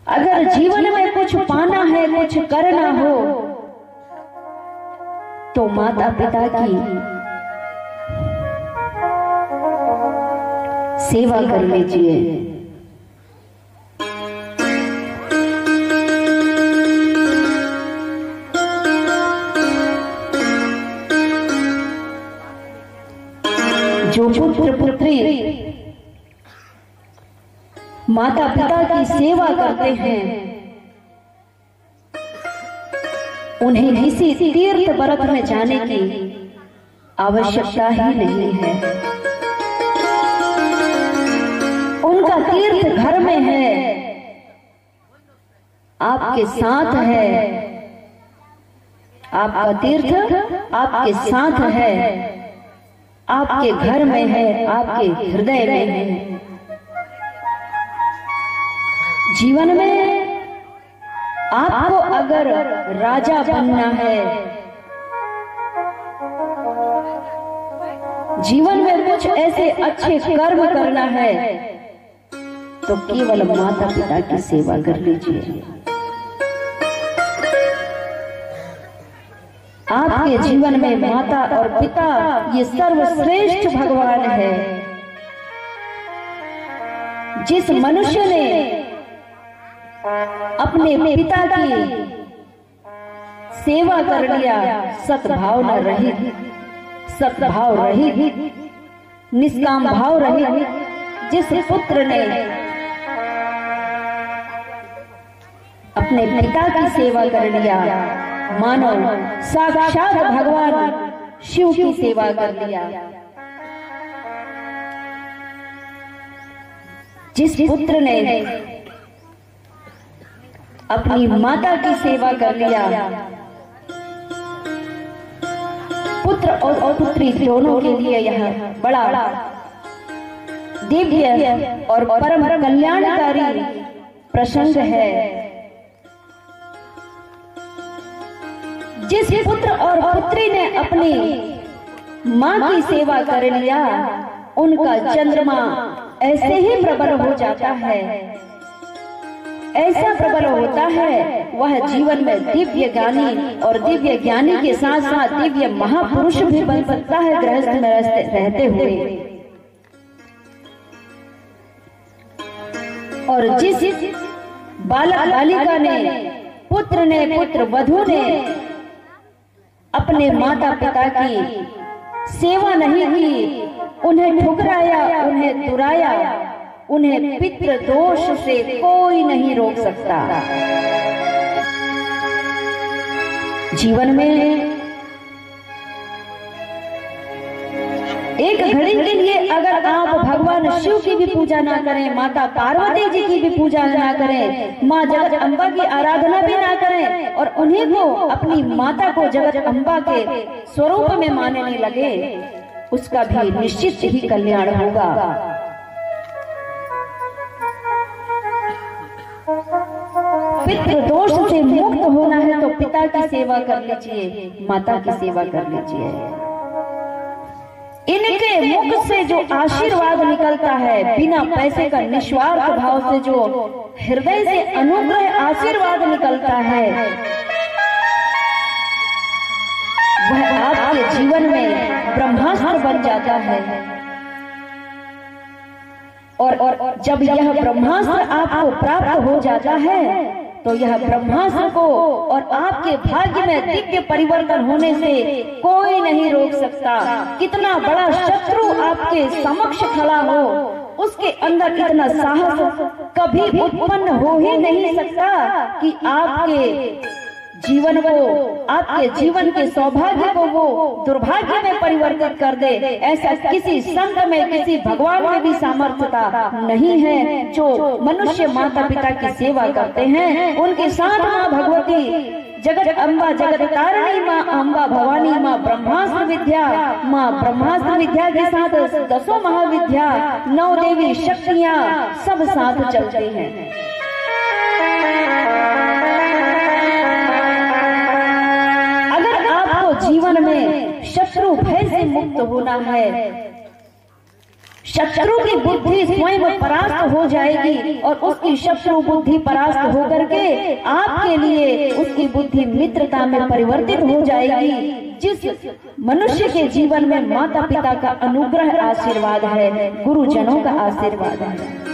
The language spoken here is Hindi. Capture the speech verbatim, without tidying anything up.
अगर जीवन में कुछ पाना है, कुछ करना हो, तो माता पिता की सेवा कर लीजिए। जो पुत्र पुत्री माता पिता की सेवा करते हैं, उन्हें किसी तीर्थ व्रत में जाने की आवश्यकता ही नहीं है। उनका तीर्थ घर में है, आपके साथ है। आपका तीर्थ आपके साथ है, आपके घर में है, आपके हृदय में है। जीवन में आपको अगर राजा बनना है, जीवन में कुछ ऐसे अच्छे कर्म करना है, तो केवल माता पिता की सेवा कर लीजिए। आपके जीवन में माता और पिता ये सर्वश्रेष्ठ भगवान है। जिस मनुष्य ने अपने पिता की सेवा कर लिया, सद्भावना रहित, सद्भाव रहित, निष्काम भाव रहित, जिस पुत्र ने अपने पिता की सेवा कर लिया, मानो साक्षात भगवान शिव की सेवा कर लिया। जिस पुत्र ने अपनी माता की सेवा कर लिया, पुत्र और पुत्री दोनों के लिए यह बड़ा दिव्य और परम कल्याणकारी प्रसंग है। जिस पुत्र और पुत्री ने अपनी मां की सेवा कर लिया, उनका चंद्रमा ऐसे ही प्रबल हो जाता है, ऐसा प्रबल होता है, वह जीवन में दिव्य ज्ञानी और दिव्य ज्ञानी के साथ साथ दिव्य महापुरुष भी बन सकता है गृहस्थ में रहते हुए। और जिस बालक बालिका ने, पुत्र ने, पुत्र वधू ने अपने माता पिता की सेवा नहीं की, उन्हें ठुकराया, उन्हें दुराया, उन्हें पितृ दोष से कोई नहीं रोक सकता। जीवन में एक घड़ी के लिए अगर आप भगवान शिव की भी पूजा ना करें, माता पार्वती जी की भी पूजा ना करें, माँ जगत अम्बा की आराधना भी ना करें, और उन्हीं को, अपनी माता को जगत अम्बा के स्वरूप में मानने लगे, उसका भी निश्चित ही कल्याण होगा। पितृ दोष से मुक्त होना है तो पिता की सेवा कर लीजिए, माता की सेवा कर लीजिए। इनके मुख से जो आशीर्वाद निकलता है, बिना पैसे का निस्वार्थ भाव से जो हृदय से अनुग्रह आशीर्वाद निकलता है, वह आपके जीवन में ब्रह्मास्त्र बन जाता है। और, और जब यह ब्रह्मास्त्र आपको प्राप्त हो जाता है, तो यह ब्रह्मास्त्र को और आपके भाग्य में दिव्य परिवर्तन होने से कोई नहीं रोक सकता। कितना बड़ा शत्रु आपके समक्ष खड़ा हो, उसके अंदर इतना साहस कभी उत्पन्न हो ही नहीं सकता कि आपके जीवन को, आपके जीवन के सौभाग्य को वो दुर्भाग्य में परिवर्तित कर दे। ऐसा किसी संत में, किसी भगवान में भी सामर्थ्यता नहीं है। जो मनुष्य माता पिता की सेवा करते हैं, उनके साथ माँ भगवती, जगत अम्बा, जगत तारिणी माँ अम्बा भवानी, माँ ब्रह्मास्त्र विद्या, माँ ब्रह्मास्त्र विद्या के साथ दसों महाविद्या, नौ देवी शक्तियाँ सब साथ चलते हैं। जीवन में शत्रु भय से मुक्त होना है, शत्रु की बुद्धि स्वयं परास्त हो जाएगी और उसकी शत्रु बुद्धि परास्त होकर के आपके लिए उसकी बुद्धि मित्रता में परिवर्तित हो जाएगी। जिस मनुष्य के जीवन में माता पिता का अनुग्रह आशीर्वाद है, गुरुजनों का आशीर्वाद है।